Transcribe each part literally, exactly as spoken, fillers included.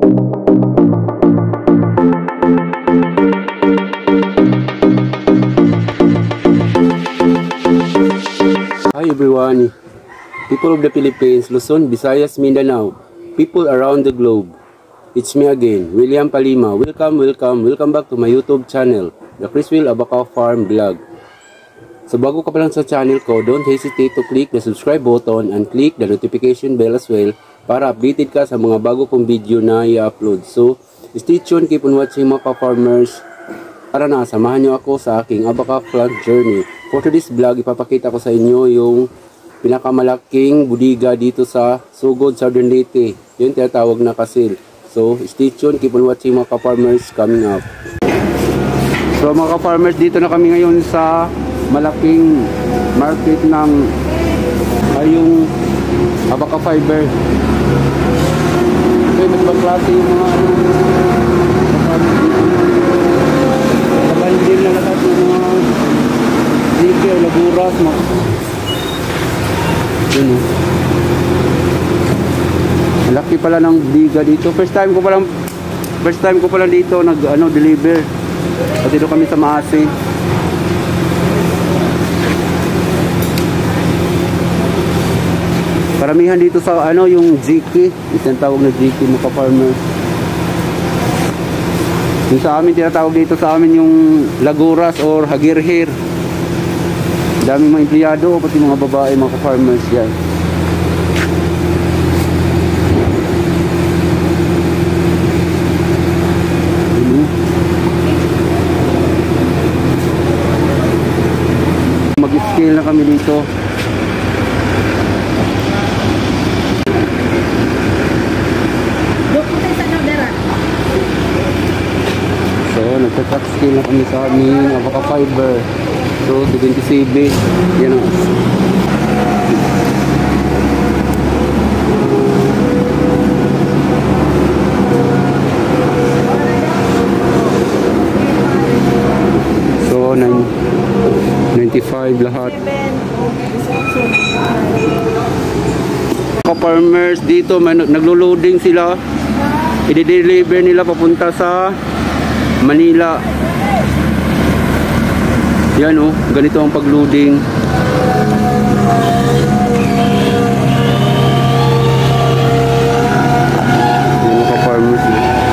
Hi everyone, people of the Philippines, Luzon, Visayas, Mindanao, people around the globe. It's me again, William Palima. Welcome, welcome, welcome back to my YouTube channel, the Criswell Abaca Farm Vlog. So bago ka pa lang sa channel ko, don't hesitate to click the subscribe button and click the notification bell as well para updated ka sa mga bago kong video na i-upload. So stay tuned, keep on watching mga farmers. Para na, samahan nyo ako sa aking abaca plant journey. For today's vlog, ipapakita ko sa inyo yung pinakamalaking budiga dito sa Sugod, Southern Leyte. Yun tinatawag na kasil. So, stay tuned, keep on watching mga ka-farmers coming up. So mga ka-farmers, dito na kami ngayon sa malaking market ng ay yung abaca fiber. So, iba't ibang klase yung mga ano, bandil na lahat ng mga dike o laguras mo. Yun o. Malaki pala ng biga dito. First time ko palang first time ko pala dito nag ano deliver. At dito kami sa Maasi. Karamihan dito sa ano yung ziki. Isang tawag na ziki mga farmer. Yung sa amin, tinatawag dito sa amin yung laguras or hagirhir. Daming mga empleyado, pati mga babae, mga farmers yan. Mag-scale na kami dito. Nagtatrack scale na kami sa aming abaca fiber. So, seventy-seven. Yan o. So, ninety-five lahat. Farmers dito, naglo-loading sila. I-deliver nila papunta sa Manila. Yan o, ganito ang pag-loading. Yan mga farmers.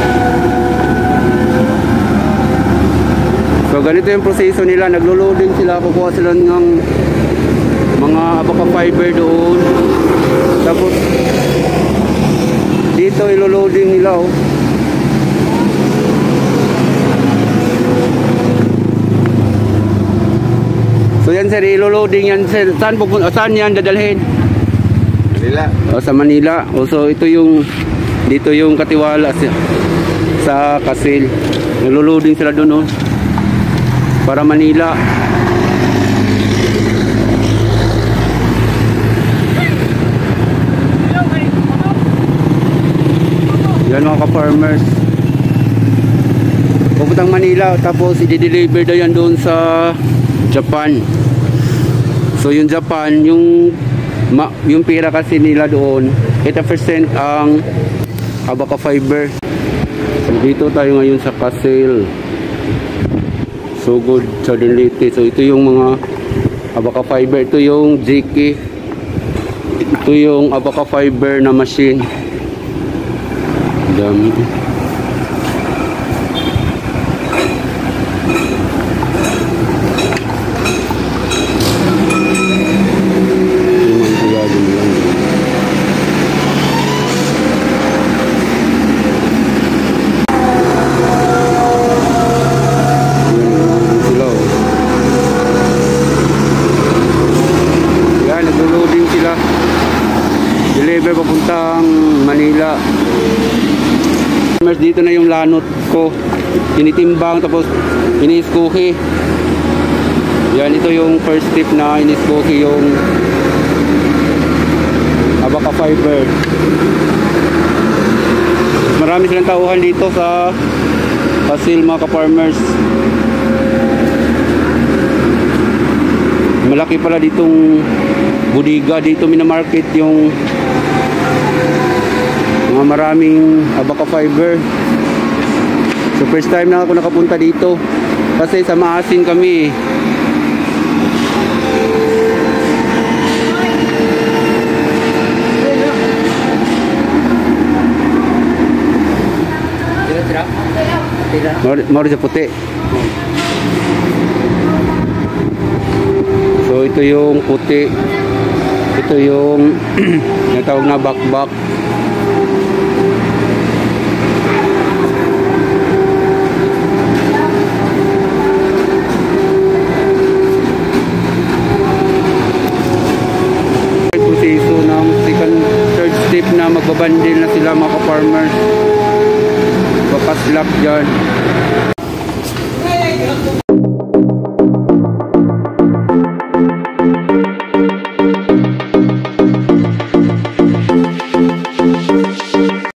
So ganito yung proseso nila, naglo-loading sila, kukuha sila ng mga abaca fiber doon. Tapos dito ilo-loading nila o. So yan sir, ilo-loading yan sir. Saan pupunta? Saan yan dadalhin? Manila. O, sa Manila. O, so ito yung dito yung katiwala sa, sa kasil. Nilo-loading sila doon o. Para Manila. Yan mga ka-farmers. Pupuntang Manila tapos i-deliver daw yan doon sa Japan. So yung Japan, yung ma, yung pera kasi nila doon, eighty percent ang abaca fiber. So dito tayo ngayon sa Kasil, Sugod, Southern Leyte. So ito yung mga abaca fiber, ito yung ziki, ito yung abaca fiber na machine. Dami. Deliver papuntang Manila. Dito na yung lanot ko, tinitimbang tapos iniskuhi. Yan, ito yung first step na iniskuhi yung abaca fiber. Marami silang tauhan dito sa Kasil mga ka-farmers. Malaki pala ditong budiga. Dito minamarket yung mga mga maraming abaca fiber. So first time na ako nakapunta dito kasi sa Maasin kami. Moro sa puti. So ito yung puti. Ito yung natawag na bakbak. Proseso ng second, third step na magbabandil na sila mga ka-farmers. Papaslap dyan.